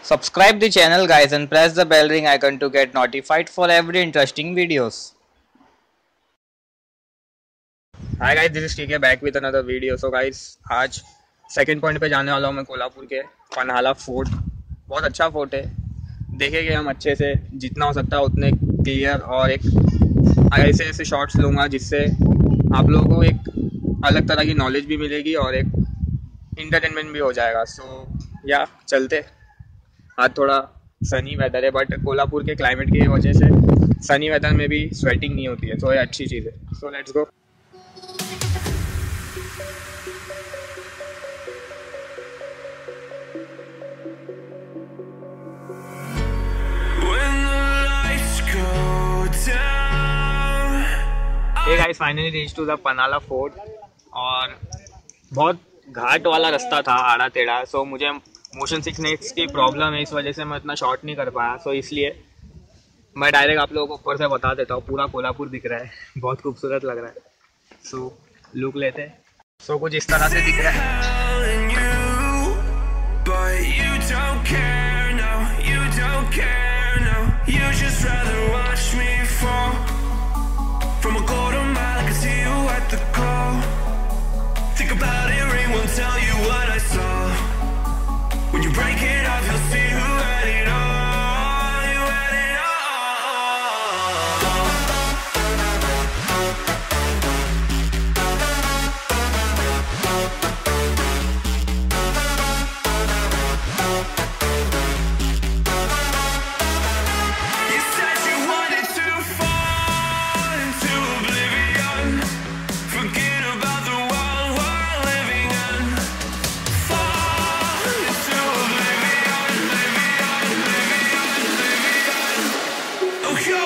Subscribe the channel guys and press the bell ring icon to get notified for every interesting videos. Hi guys, this is TK back with another video. So guys, आज second point पे जाने वाला हूँ मैं कोल्हापुर के Panhala fort. बहुत अच्छा fort है, देखेंगे हम अच्छे से, जितना हो सकता है उतने क्लियर, और एक ऐसे ऐसे शॉट्स लूँगा जिससे आप लोगों को एक अलग तरह की नॉलेज भी मिलेगी और एक इंटरटेनमेंट भी हो जाएगा। सो या चलते। आज थोड़ा सनी वेदर है, बट कोल्हापुर के क्लाइमेट की वजह से सनी वेदर में भी स्वेटिंग नहीं होती है, तो ये अच्छी चीज़ है। So let's go. Hey guys, finally reached to the Panhala fort, और बहुत घाट वाला रास्ता था, आड़ा टेढ़ा। सो मुझे मोशन सिकनेस की प्रॉब्लम है, इस वजह से मैं इतना शॉर्ट नहीं कर पाया। सो इसलिए मैं डायरेक्ट आप लोगों को ऊपर से बता देता हूँ। पूरा कोल्हापुर दिख रहा है, बहुत खूबसूरत लग रहा है। सो लुक लेते हैं। सो कुछ इस तरह से दिख रहा है। Think about it, ring won't tell you what I saw. When you break it off, you'll see who had it all. You had it You said you wanted to fall into oblivion. Forget about the world we're living in. Fall into oblivion, oblivion, oblivion, oblivion. Oh, go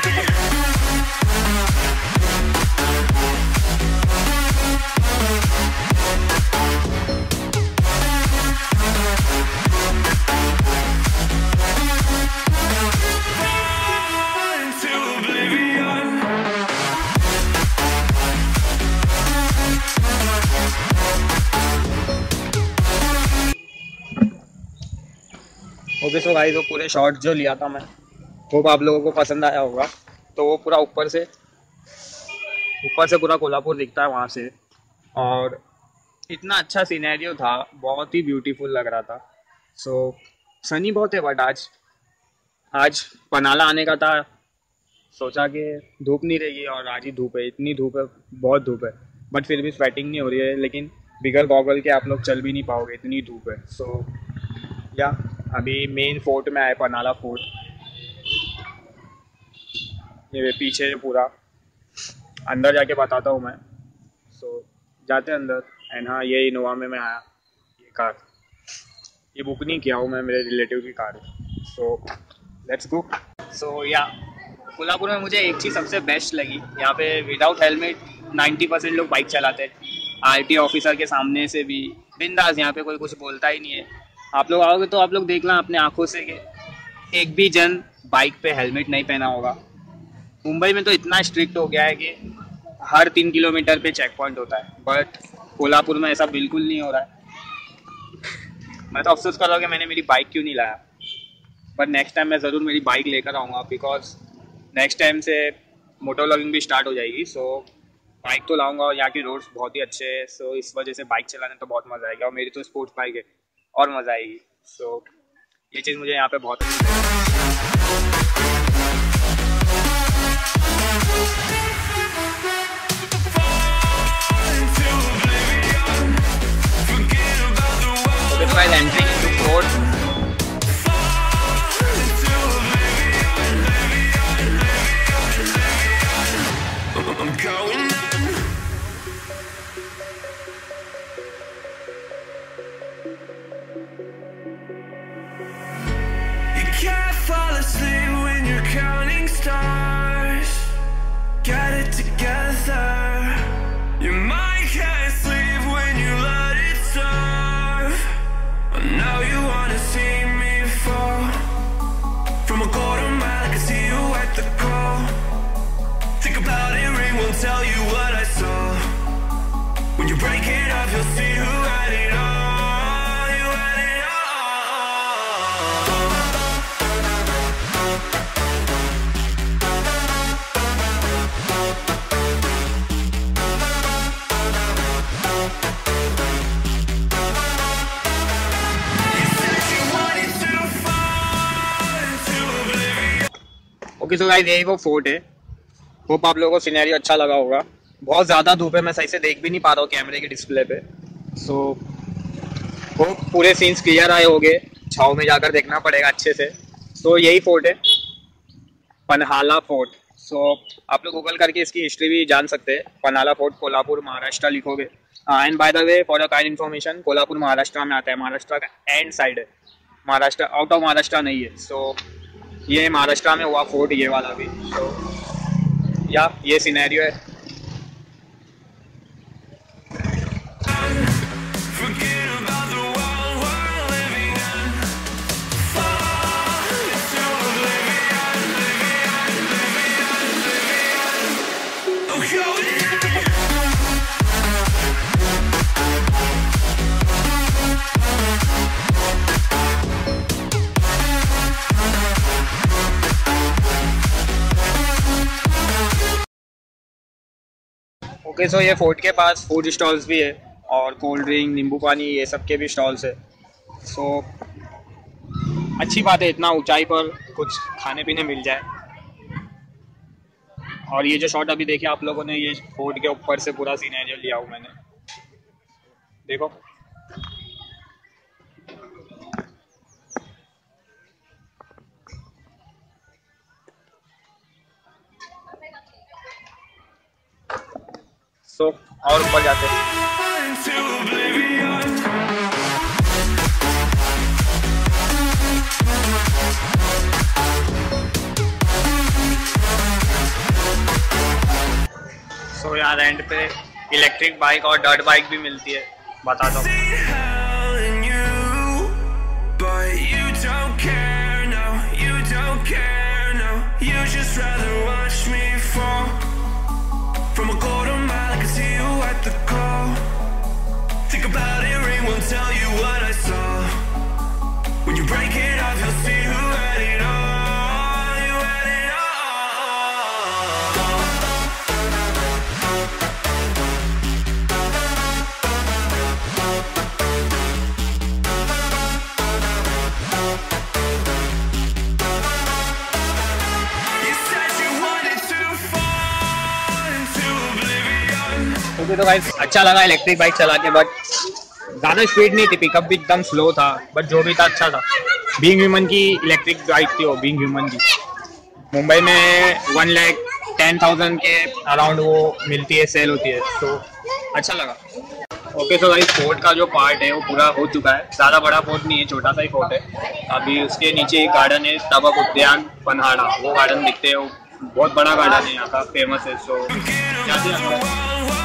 okay. So guys, वो पूरे shot जो लिया था मैं, hope आप लोगों को पसंद आया होगा। तो वो पूरा ऊपर से पूरा कोल्हापुर दिखता है वहाँ से, और इतना अच्छा सिनेरियो था, बहुत ही ब्यूटीफुल लग रहा था। सो सनी बहुत है, बट आज पनाला आने का था, सोचा कि धूप नहीं रहेगी, और आज ही धूप है, इतनी धूप है, बहुत धूप है, बट फिर भी स्वेटिंग नहीं हो रही है। लेकिन बिगर गॉगल के आप लोग चल भी नहीं पाओगे, इतनी धूप है। सो या अभी मेन फोर्ट में आए, पनाला फोर्ट। ये पीछे पूरा अंदर जाके बताता हूँ मैं। सो जाते हैं अंदर। एंड हाँ, ये इनोवा में मैं आया। ये कार ये बुक नहीं किया हूँ मैं, मेरे रिलेटिव की कार है। सो लेट्स गो। सो या कोल्हापुर में मुझे एक चीज़ सबसे बेस्ट लगी, यहाँ पे विदाउट हेलमेट 90% लोग बाइक चलाते हैं। आरटी ऑफिसर के सामने से भी बिंदास, यहाँ पे कोई कुछ बोलता ही नहीं है। आप लोग आओगे तो आप लोग देखना अपने आंखों से कि एक भी जन बाइक पे हेलमेट नहीं पहना होगा। मुंबई में तो इतना स्ट्रिक्ट हो गया है कि हर 3 किलोमीटर पे चेक पॉइंट होता है, बट कोल्हापुर में ऐसा बिल्कुल नहीं हो रहा है। मैं तो अफसोस कर रहा हूँ कि मैंने मेरी बाइक क्यों नहीं लाया, बट नेक्स्ट टाइम मैं ज़रूर मेरी बाइक लेकर आऊँगा, बिकॉज नेक्स्ट टाइम से मोटो व्लॉगिंग भी स्टार्ट हो जाएगी। सो बाइक तो लाऊंगा, और यहाँ की रोड्स बहुत ही अच्छे हैं। सो इस वजह से बाइक चलाने तो बहुत मज़ा आएगा, और मेरी तो स्पोर्ट्स बाइक है, और मज़ा आएगी। सो ये चीज़ मुझे यहाँ पे बहुत entry to fort. Can't fall asleep when you're counting stars. Get it together. Your mind can't sleep when you let it serve. Now you wanna see me fall. From a quarter mile I can see you at the call. Think about it, ring won't tell you what I saw. When you break it off, you'll see who had it all. You had it all. Okay so guys यही वो fort है। Hope आप लोगों को scenario अच्छा लगा होगा। बहुत ज़्यादा धूप है, मैं सही से देख भी नहीं पा रहा हूँ कैमरे के डिस्प्ले पे। सो होप पूरे सीन्स क्लियर आए होंगे, छाँव में जाकर देखना पड़ेगा अच्छे से। तो यही फोर्ट है, पन्हाला फोर्ट। सो आप लोग गूगल करके इसकी हिस्ट्री भी जान सकते हैं। पन्हाला फोर्ट कोल्हापुर महाराष्ट्र लिखोगे। And by the way for the kind information, Kolhapur Maharashtra में आता है, महाराष्ट्र का एंड साइड है, महाराष्ट्र आउट ऑफ महाराष्ट्र नहीं है। सो ये महाराष्ट्र में हुआ फोर्ट, ये वाला भी। तो या ये सिनेरियो है। ओके सो ये फोर्ट के पास फूड स्टॉल्स भी है और कोल्ड ड्रिंक, नींबू पानी, ये सब के भी स्टॉल्स है। सो अच्छी बात है, इतना ऊंचाई पर कुछ खाने पीने मिल जाए। और ये जो शॉट अभी देखे आप लोगों ने, ये फोर्ट के ऊपर से पूरा सीनेरियो लिया हूँ मैंने, देखो। सो और ऊपर जाते हैं। सो यार एंड पे इलेक्ट्रिक बाइक और डर्ट बाइक भी मिलती है, बता दो। From a quarter mile, I can see you at the call. Think about it, ring won't tell you what I saw. When you break it off, you'll see who had it all. You had it तो guys अच्छा लगा electric bike चला के, but ज़्यादा speed नहीं थी, pickup भी एकदम स्लो था, बट जो भी था अच्छा था। बीइंग ह्यूमन की इलेक्ट्रिक बाइक थी वो, बीइंग ह्यूमन की। मुंबई में 1,10,000 के अराउंड वो मिलती है, सेल होती है, तो अच्छा लगा। ओके सो गाइस फोर्ट का जो पार्ट है वो पूरा हो चुका है। ज़्यादा बड़ा फोर्ट नहीं है, छोटा सा ही फोर्ट है। अभी उसके नीचे एक गार्डन है, तबक उद्यान पन्हाड़ा, वो गार्डन दिखते हैं, वो बहुत बड़ा गार्डन है, यहाँ का फेमस है। सो जाते हैं।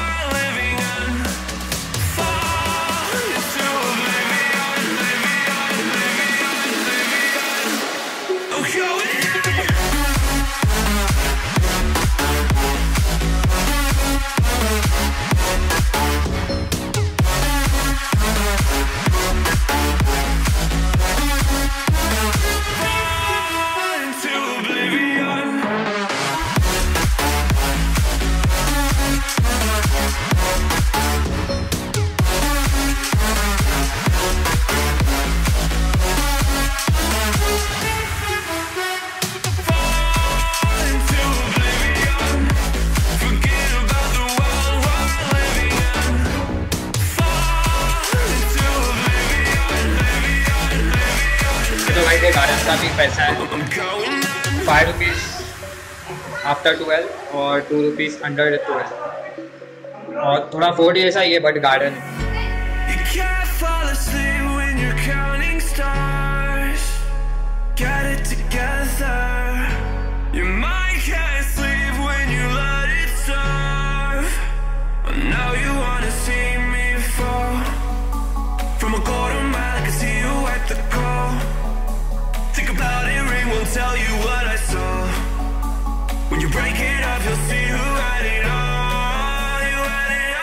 गार्डन का भी पैसा है, 5 रुपीज़ आफ्टर 12 और 2 रुपीज़ अंडर 12। और थोड़ा फोर्ट जैसा ही है, बट गार्डन है। Tell you what I saw. When you break it off, you'll see who had it all. You had it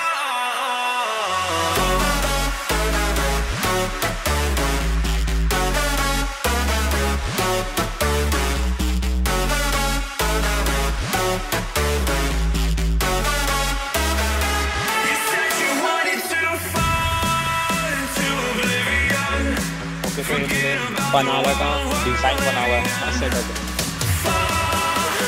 You said you wanted to fall into oblivion. Okay, so Panhala का design बना हुआ है, setup है।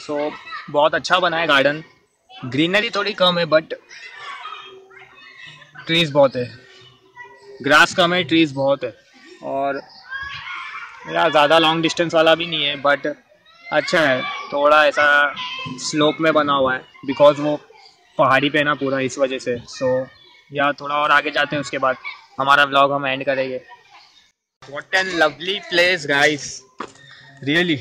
सो बहुत अच्छा बना है garden. Greenery थोड़ी कम है बट ट्रीज़ बहुत है, ग्रास कम है, ट्रीज़ बहुत है। और यार ज़्यादा लॉन्ग डिस्टेंस वाला भी नहीं है बट अच्छा है, थोड़ा ऐसा स्लोप में बना हुआ है बिकॉज वो पहाड़ी पे ना पूरा, इस वजह से। सो यार थोड़ा और आगे जाते हैं, उसके बाद हमारा व्लॉग हम एंड करेंगे। What an lovely place guys, really.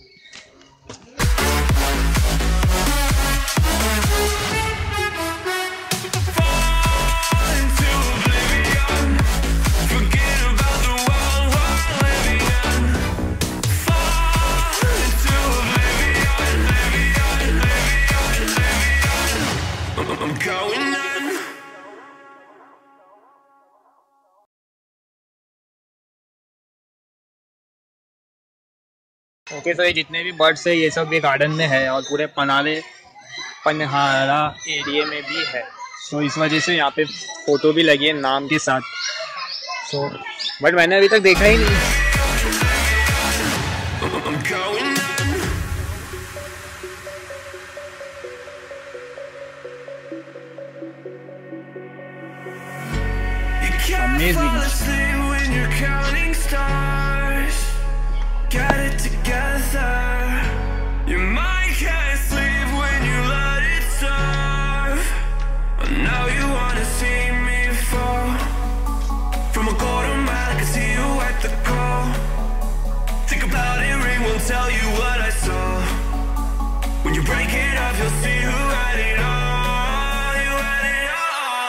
Okay, तो ये जितने भी बर्ड्स है ये सब ये गार्डन में है और पूरे पनहारा एरिया में भी है। सो इस वजह से यहाँ पे फ़ोटो भी लगी है नाम के साथ। सो बट मैंने अभी तक देखा ही नहीं। Get it together. Your mind can't sleep when you let it serve. Now you wanna see me fall from a golden mile. I can see you at the call. Think about it, ring won't tell you what I saw. When you break it up, you'll see who had it all. You had it all.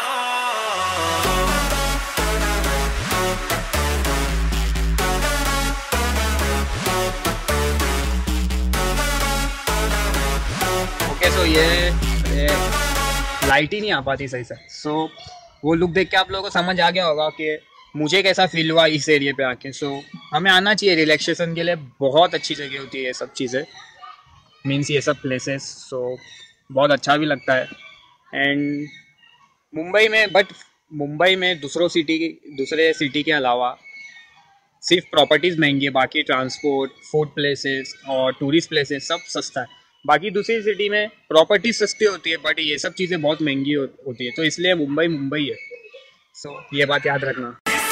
सो ये light ही नहीं आ पाती सही से। सो वो look देख के आप लोगों को समझ आ गया होगा कि मुझे कैसा फील हुआ इस एरिया पे आके। सो हमें आना चाहिए रिलैक्सेशन के लिए, बहुत अच्छी जगह होती है ये सब चीज़ें, मीन्स ये सब प्लेसेस। सो बहुत अच्छा भी लगता है। एंड मुंबई में दूसरे सिटी के अलावा सिर्फ प्रॉपर्टीज़ महंगी है, बाकी ट्रांसपोर्ट, फूड प्लेसेस और टूरिस्ट प्लेसेस सब सस्ता है। बाकी दूसरी सिटी में प्रॉपर्टी सस्ती होती है बट ये सब चीज़ें बहुत महंगी होती है, तो इसलिए मुंबई है। सो ये बात याद रखना।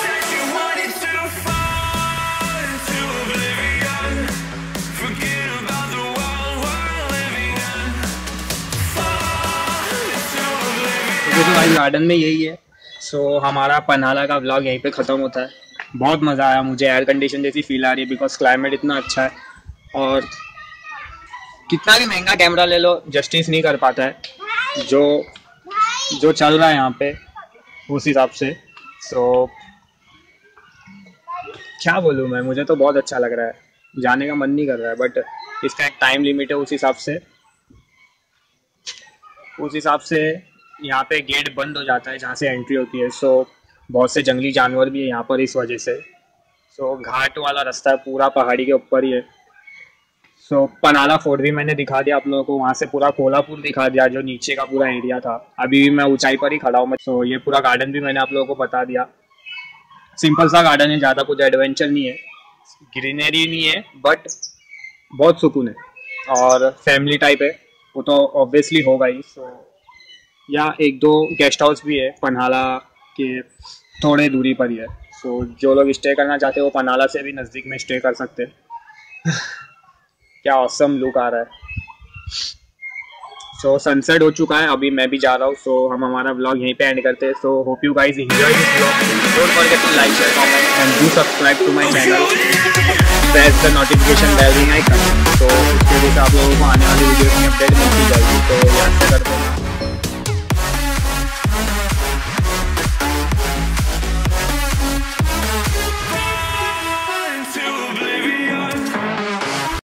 तो गार्डन में यही है। सो हमारा पन्हाला का व्लॉग यहीं पे ख़त्म होता है। बहुत मज़ा आया, मुझे एयर कंडीशन जैसी फील आ रही है बिकॉज क्लाइमेट इतना अच्छा है और कितना भी महंगा कैमरा ले लो जस्टिस नहीं कर पाता है जो चल रहा है यहाँ पे उस हिसाब से। सो क्या बोलूँ मैं, मुझे तो बहुत अच्छा लग रहा है, जाने का मन नहीं कर रहा है बट इसका एक टाइम लिमिट है, उस हिसाब से यहाँ पे गेट बंद हो जाता है जहाँ से एंट्री होती है। सो बहुत से जंगली जानवर भी है यहाँ पर इस वजह से। सो घाट वाला रास्ता है, पूरा पहाड़ी के ऊपर ही है। सो पन्हाला फोर्ट भी मैंने दिखा दिया आप लोगों को, वहाँ से पूरा कोल्हापुर दिखा दिया जो नीचे का पूरा एरिया था। अभी भी मैं ऊंचाई पर ही खड़ा हूँ। सो ये पूरा गार्डन भी मैंने आप लोगों को बता दिया। सिंपल सा गार्डन है, ज़्यादा कुछ एडवेंचर नहीं है, ग्रीनरी नहीं है बट बहुत सुकून है और फैमिली टाइप है, वो तो ऑब्वियसली होगा ही। सो या 1-2 गेस्ट हाउस भी है पन्हाला के थोड़े दूरी पर ही है। सो जो लोग स्टे करना चाहते हैं वो पन्हाला से भी नज़दीक में स्टे कर सकते हैं। क्या ऑसम लुक आ रहा है। सो सनसेट हो चुका है, अभी मैं भी जा रहा हूँ। सो हम हमारा व्लॉग यहीं पे एंड करते हैं। So hope you guys enjoy this vlog. Don't forget to like, share, comment and do subscribe to my channel, press the notification bell icon. तो इसके लिए आप लोगों को आने वाली वीडियो की अपडेट मिलती जाएगी। तो याद से करते हैं।